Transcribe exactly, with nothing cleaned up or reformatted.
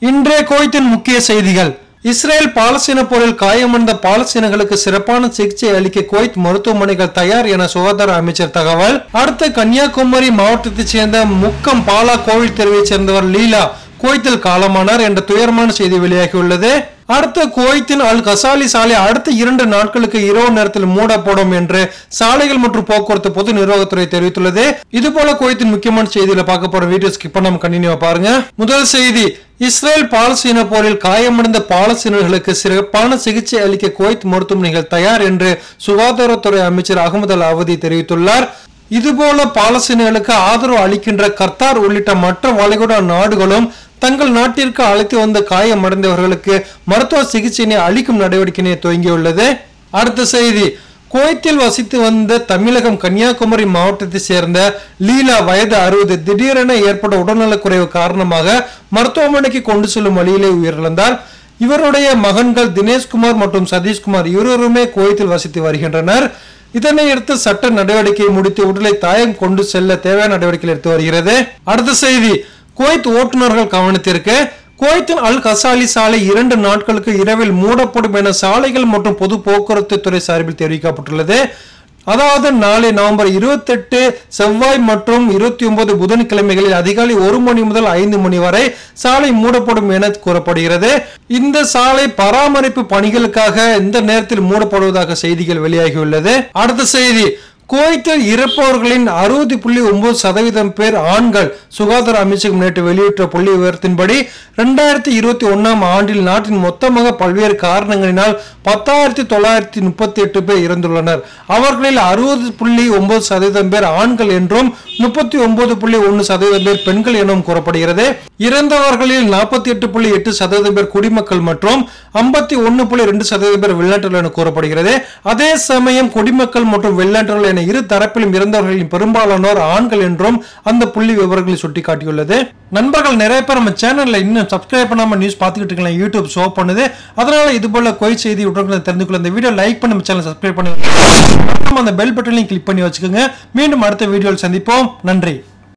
இன்றைய குவைத்தின் முக்கிய செய்திகள். இஸ்ரேல் பாலஸ்தீன போரில் காயமடைந்த பாலஸ்தீனர்களுக்கு சிறப்பான சிகிச்சை அளிக்க குவைத் மருத்துவமனைகள் தயார் என சுகாதார அமைச்சர் தகவல். அடுத்த கன்னியாகுமரி மாவட்டத்தைச் சேர்ந்த முக்கம் பாலா கோவில் தெருவைச் சேர்ந்தவர் லீலா குவைத்தில் காலமானார் என்ற துயரமான செய்தி வெளியாகியுள்ளது. அடுத்த குவைத்தின் அல் கசாலி சாலை அடுத்த இரண்டு நாட்களுக்கு இரவு நேரத்தில் மூடப்படும் என்று சாலைகள் மற்றும் போக்குவரத்து பொது நிர்வாகத்துறை தெரிவித்துள்ளது. இதுபோல குவைத்தின் முக்கியமான செய்திகளை பார்க்க போற வீடியோ ஸ்கிப் பண்ணாம கண்டினியூவா பாருங்க. முதல் செய்தி, இஸ்ரேல் பாலஸ்தீன போரில் காயமடைந்த பாலஸ்தீனர்களுக்கு சிறப்பான சிகிச்சை அளிக்க குவைத் மருத்துவமனைகள் தயார் என்று சுகாதாரத்துறை அமைச்சர் அகமது அல் அவதி தெரிவித்துள்ளார். இதுபோல பாலஸ்தீனர்களுக்கு ஆதரவு அளிக்கின்ற கத்தார் உள்ளிட்ட மற்ற வளைகுடா நாடுகளும் தங்கள் நாட்டிற்கு அழைத்து வந்த காயமடைந்தவர்களுக்கு மருத்துவ சிகிச்சையினை அளிக்கும் நடவடிக்கையினை துவங்கியுள்ளது. அடுத்த செய்தி, குவைத்தில் வசித்து வந்த தமிழகம் கன்னியாகுமரி மாவட்டத்தை சேர்ந்த லீலா வயது அறுபது திடீரென ஏற்பட்ட உடல்நலக்குறைவு காரணமாக மருத்துவமனைக்கு கொண்டு செல்லும் வழியிலே உயிரிழந்தார். இவருடைய மகன்கள் தினேஷ்குமார் மற்றும் சதீஷ்குமார் இருவருமே குவைத்தில் வசித்து வருகின்றனர். இதனை அடுத்து சட்ட நடவடிக்கையை முடித்து உடலை தாயம் கொண்டு செல்ல தேவையான நடவடிக்கைகள் எடுத்து வருகிறது. அடுத்த செய்தி, குவைத் ஓட்டுநர்கள் கவனத்திற்கு. குவைத்தின் அல் கசாலி சாலை இரண்டு நாட்களுக்கு இரவில் மூடப்படும் என சாலைகள் மற்றும் பொது போக்குவரத்து துறை சார்பில் தெரிவிக்கப்பட்டுள்ளது. அதாவது நாளை நவம்பர் இருபத்தி எட்டு செவ்வாய் மற்றும் இருபத்தி ஒன்பது புதன்கிழமைகளில் அதிகாலை ஒரு மணி முதல் ஐந்து மணி வரை சாலை மூடப்படும் என கூறப்படுகிறது. இந்த சாலை பராமரிப்பு பணிகளுக்காக இந்த நேரத்தில் மூடப்படுவதாக செய்திகள் வெளியாகியுள்ளது. அடுத்த செய்தி, குவைத்தில் இறப்பவர்களின் அறுபது புள்ளி ஒன்பது சதவீதம் பேர் ஆண்கள். சுகாதார அமைச்சகம் நேற்று வெளியிட்ட புள்ளி விவரத்தின்படி இரண்டாயிரத்தி இருபத்தி ஒன்னாம் ஆண்டில் நாட்டின் மொத்தமாக பல்வேறு காரணங்களினால் பத்தாயிரத்தி தொள்ளாயிரத்தி முப்பத்தி எட்டு பேர் இறந்துள்ளனர். அவர்களில் அறுபது புள்ளி ஒன்பது சதவீதம் பேர் ஆண்கள் என்றும் முப்பத்தி ஒன்பது புள்ளி ஒன்னு சதவீதம் பேர் பெண்கள் எனவும் கூறப்படுகிறது. இறந்தவர்களில் நாற்பத்தி எட்டு புள்ளி எட்டு சதவீதம் பேர் குடிமக்கள் மற்றும் ஐம்பத்தி ஒன்னு புள்ளி ரெண்டு சதவீதம் பேர் வெளிநாட்டர்கள் என கூறப்படுகிறது. அதே சமயம் குடிமக்கள் மற்றும் வெளிநாட்டர்கள் என இரு தரப்பிலும் இறந்தவர்களின் பெரும்பாலானோர் ஆண்கள் என்றும் அந்த புள்ளி விவரங்களை சுட்டிக்காட்டியுள்ளது. நண்பர்கள், நிறைய பேர் நம்ம சேனல்ல இன்னும் சப்ஸ்கிரைப் பண்ணாம நியூஸ் பார்த்துக்கிட்டு இருக்கலாம். யூடியூப் ஷோ பண்ணுது. அதனால இது போல குவைத் செய்தி உடனுக்குடன் தெரிந்து கொள்ள இந்த வீடியோ லைக் பண்ணி நம்ம சேனல் சப்ஸ்கிரைப் பண்ணுங்க. அந்த பெல் பட்டனையும் கிளிக் பண்ணி வச்சுக்கோங்க. மீண்டும் அடுத்த வீடியோவில் சந்திப்போம். நன்றி.